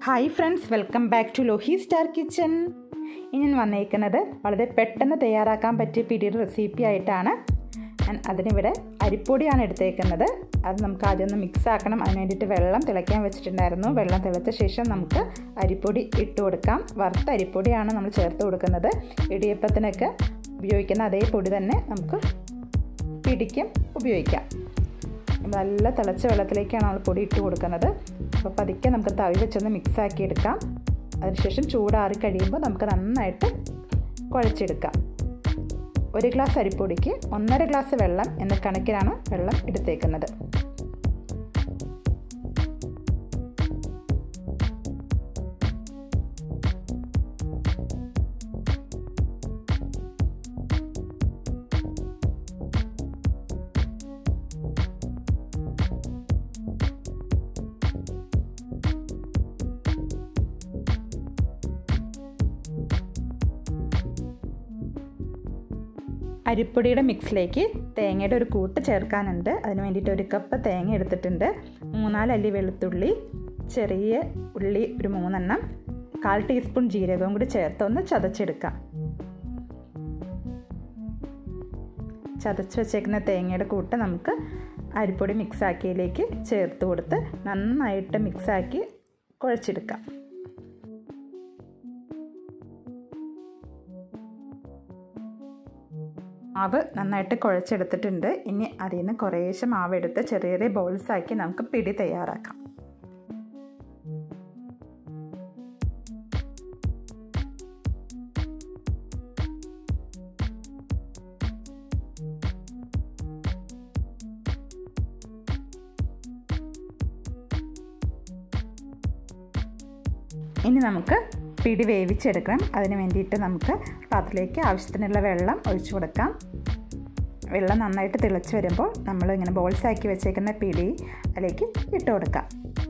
Hi friends, welcome back to Lohi star kitchen. ഇനി ഞാൻ വന്നേക്കുന്നത് വളരെ പെട്ടെന്ന് തയ്യാറാക്കാൻ പറ്റിയ പിടിയുടെ റെസിപ്പി ആയിട്ടാണ്. ഞാൻ അതിനിവിടെ അരിപ്പൊടിയാണ് എടുത്തേക്കുന്നത്. അത് നമുക്ക് ആദ്യം ഒന്ന് മിക്സ് ആക്കണം. അതിന് വേണ്ടിയിട്ട് വെള്ളം തിളയ്ക്കാൻ വെച്ചിട്ടുണ്ടായിരുന്നു. വെള്ളം തിളച്ച ശേഷം നമുക്ക് അരിപ്പൊടി ഇട്ട് കൊടുക്കാം. വറുത്ത അരിപ്പൊടിയാണ് നമ്മൾ ചേർത്ത് കൊടുക്കുന്നത്. ഇടിയപ്പത്തിനൊക്കെ ഉപയോഗിക്കുന്ന അതേ പൊടി തന്നെ നമുക്ക് പിടിക്കും ഉപയോഗിക്കാം. നല്ല തിളച്ച വെള്ളത്തിലേക്കാണ് നമ്മൾ പൊടി ഇട്ട് കൊടുക്കുന്നത്. അപ്പോൾ പതുക്കെ നമുക്ക് തവി വെച്ചൊന്ന് മിക്സാക്കി എടുക്കാം. അതിനുശേഷം ചൂടാറി കഴിയുമ്പോൾ നമുക്ക് നന്നായിട്ട് കുഴച്ചെടുക്കാം. 1 ഗ്ലാസ് അരിപ്പൊടിക്ക് 1.5 ഗ്ലാസ് വെള്ളം എന്ന കണക്കിലാണ് വെള്ളം എടുത്തേക്കുന്നത്. അരിപ്പൊടിയുടെ മിക്സിലേക്ക് തേങ്ങയുടെ ഒരു കൂട്ട് ചേർക്കാനുണ്ട്. അതിന് വേണ്ടിയിട്ട് 1 കപ്പ് തേങ്ങ എടുത്തിട്ടുണ്ട്. 3-4 അല്ലി വെളുത്തുള്ളി, ചെറിയ ഉള്ളി ഒരു 3 എണ്ണം, 1/4 ടീസ്പൂൺ ജീരകവും കൂടി ചേർത്ത് ഒന്ന് ചതച്ചെടുക്കാം. ചതച്ച് വെച്ചേക്കുന്ന തേങ്ങയുടെ കൂട്ട് നമുക്ക് അരിപ്പൊടി മിക്സാക്കിയതിലേക്ക് ചേർത്ത് കൊടുത്ത് നന്നായിട്ട് മിക്സാക്കി കുഴച്ചെടുക്കാം. മാവ് നന്നായിട്ട് കുഴച്ചെടുത്തിട്ടുണ്ട്. ഇനി അതിൽ നിന്ന് കുറേശ്ശെ മാവെടുത്ത് ചെറിയ ചെറിയ ബോൾസാക്കി നമുക്ക് പിടി തയ്യാറാക്കാം. ഇനി നമുക്ക് പിടി വേവിച്ചെടുക്കണം. അതിന് വേണ്ടിയിട്ട് നമുക്ക് പാത്രത്തിലേക്ക് ആവശ്യത്തിനുള്ള വെള്ളം ഒഴിച്ചു കൊടുക്കാം. വെള്ളം നന്നായിട്ട് തിളച്ച് വരുമ്പോൾ നമ്മൾ ഇങ്ങനെ ബോൾസാക്കി വെച്ചേക്കുന്ന പിടി അതിലേക്ക് ഇട്ട് കൊടുക്കാം.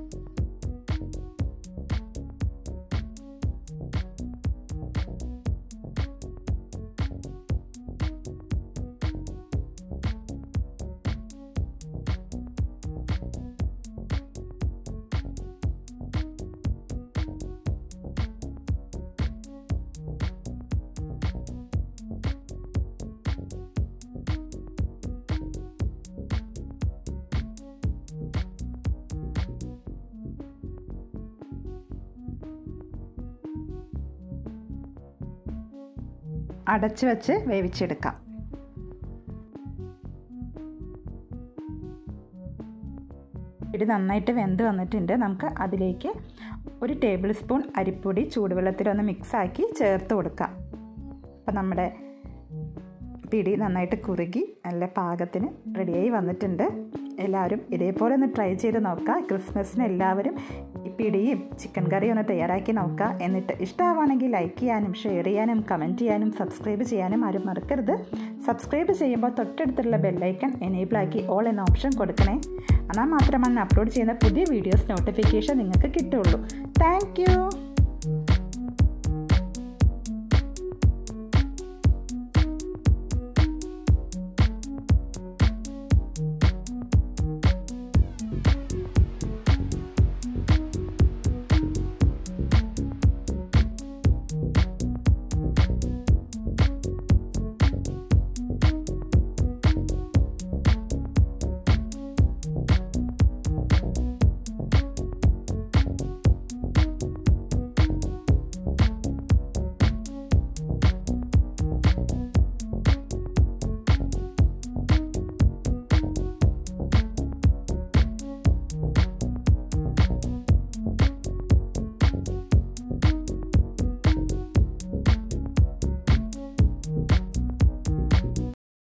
അടച്ചു വെച്ച് വേവിച്ചെടുക്കാം. ഇത് നന്നായിട്ട് വെന്ത് വന്നിട്ടുണ്ട്. നമുക്ക് അതിലേക്ക് 1 ടേബിൾ സ്പൂൺ അരിപ്പൊടി ചൂടുവെള്ളത്തിലൊന്ന് മിക്സാക്കി ചേർത്ത് കൊടുക്കാം. അപ്പം നമ്മുടെ പിടി നന്നായിട്ട് കുറുകി നല്ല പാകത്തിന് റെഡിയായി വന്നിട്ടുണ്ട്. എല്ലാവരും ഇതേപോലെ ഒന്ന് ട്രൈ ചെയ്ത് നോക്കുക. ക്രിസ്മസിന് എല്ലാവരും ഈ പിടിയും ചിക്കൻ കറിയും ഒന്ന് തയ്യാറാക്കി നോക്കുക. എന്നിട്ട് ഇഷ്ടമാവുകയാണെങ്കിൽ ലൈക്ക് ചെയ്യാനും ഷെയർ ചെയ്യാനും കമൻറ്റ് ചെയ്യാനും സബ്സ്ക്രൈബ് ചെയ്യാനും ആരും മറക്കരുത്. സബ്സ്ക്രൈബ് ചെയ്യുമ്പോൾ തൊട്ടടുത്തുള്ള ബെല്ലൈക്കൺ എനേബിൾ ആക്കി ഓൾ എന്ന ഓപ്ഷൻ കൊടുക്കണേ. എന്നാൽ മാത്രമാണ് അപ്ലോഡ് ചെയ്യുന്ന പുതിയ വീഡിയോസ് നോട്ടിഫിക്കേഷൻ നിങ്ങൾക്ക് കിട്ടുള്ളൂ. Thank U.